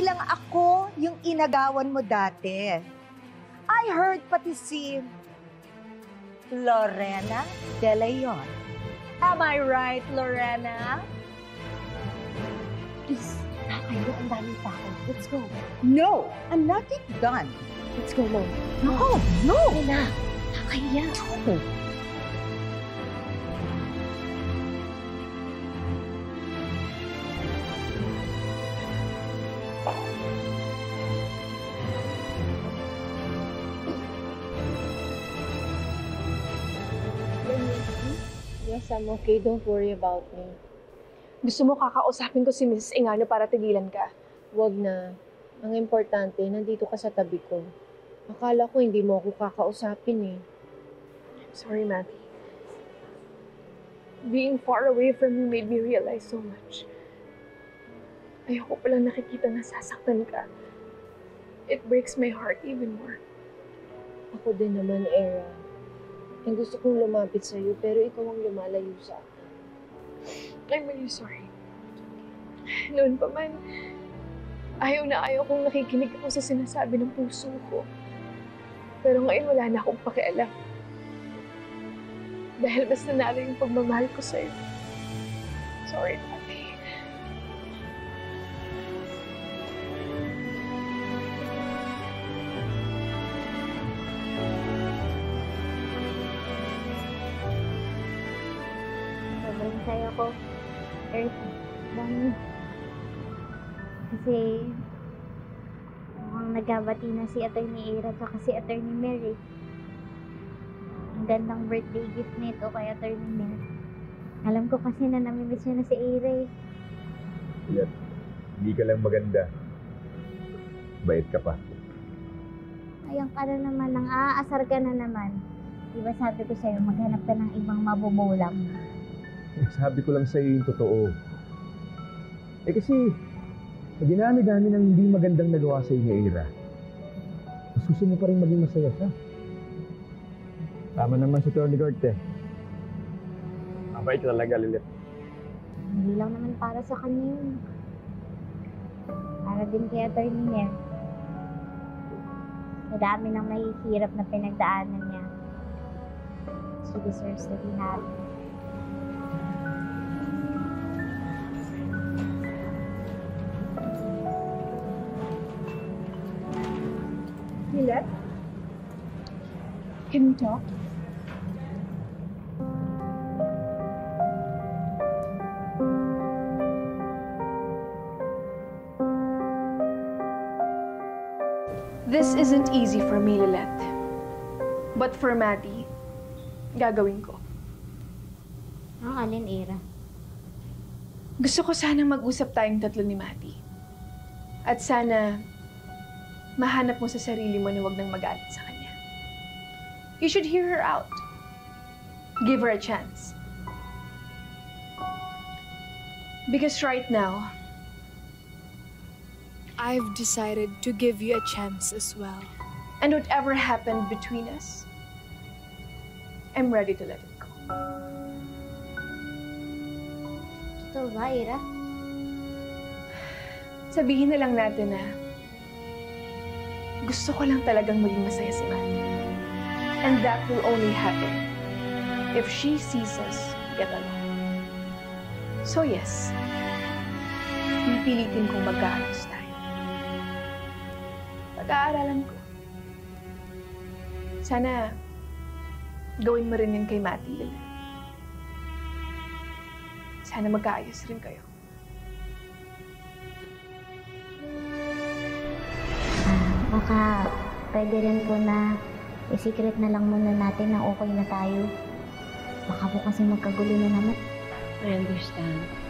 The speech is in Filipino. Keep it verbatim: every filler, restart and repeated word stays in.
lang ako yung inagawan mo dati. I heard pati si Lorena De Leon. Am I right, Lorena? Please, nakakayo ang daming tao. Let's go. No, I'm not yet done. Let's go, Lo. No, no. Ay na, nakakahiya. No. Yes, I'm okay. Don't worry about me. Gusto mo kakausapin ko si Missus Engano para tigilan ka? Wag na. Ang importante, nandito ka sa tabi ko. Akala ko hindi mo ako kakausapin eh. Sorry, Matty. Being far away from you made me realize so much. Ayoko palang nakikita na sasaktan ka. It breaks my heart even more. Ako din naman, Era. Ang gusto kong lumapit sa'yo, pero ikaw ang lumalayo sa akin. I'm really sorry. Noon pa man, ayaw na ayaw kong nakikinig ako sa sinasabi ng puso ko. Pero ngayon wala na akong pakialam. Dahil mas nanalo yung pagmamahal ko sa'yo. Sorry, Matty. Sobrang saya ko, Earth, Bonnie. Kasi mukhang nagbabati na si Attorney Era at si Attorney Mary. Ang gandang birthday gift nito kay Attorney Mary. Alam ko kasi na namimiss niya na si Era eh. Yat, hindi ka lang maganda. Bait ka pa. Ayan ka na naman, nang aasar ka na naman. Diba sabi ko sa'yo, maghanap ka ng ibang mabubulang. Sabi ko lang sa'yo yung totoo. Eh kasi, sa dinami-dami ng hindi magandang nagawa sa'yo ni Era, mas gusto mo pa rin maging masaya siya. Tama naman si Tony Gorte. Mabait talaga, Lilit. Hindi lang naman para sa kanya yun. Para din kay Attorney Mer. Sa dami ng mahihirap na pinagdaanan niya, she deserves to be happy. Lilet? Can we talk? This isn't easy for me, Lilet. But for Matty, gagawin ko. Ang alin, Era? Gusto ko sanang mag-usap tayong tatlo ni Matty. At sana, mahanap mo sa sarili mo na huwag nang magalit sa kanya. You should hear her out. Give her a chance. Because right now, I've decided to give you a chance as well. and whatever happened between us, I'm ready to let it go. Totoo ba, Era? Sabihin na lang natin na gusto ko lang talagang maging masaya si Matty. And that will only happen if she sees us get along. So yes, pipilitin kong magkaayos tayo. Pag-aaralan ko. Sana gawin mo rin yun kay Matty. Sana magkaayos rin kayo. Baka pwede rin po na i-secret na lang muna natin na okay na tayo. Baka po kasi magkagulo na naman. I understand.